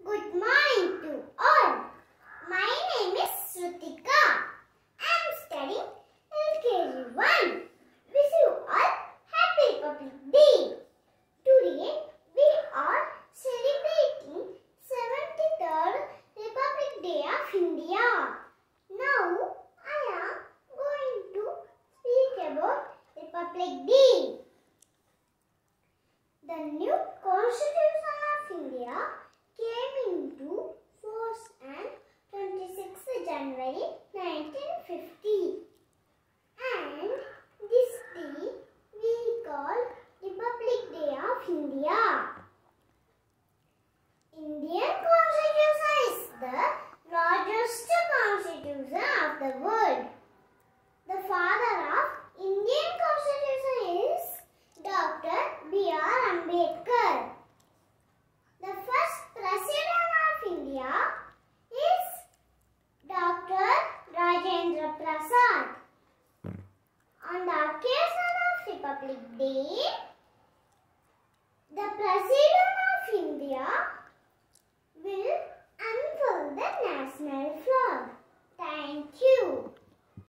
Good morning to all. My name is Srutika. I am studying LKG 1. Wish you all Happy Republic Day. Today we are celebrating 73rd Republic Day of India. Now I am going to speak about Republic Day. The new Constitution of India came into force on 26th January 1950, and this day we call Republic Day of India. Indian Constitution is the largest constitution of the world. The father of Indian Constitution is Dr. B.R. Ambedkar. The first President of India is Dr. Rajendra Prasad. On the occasion of Republic Day, the President of India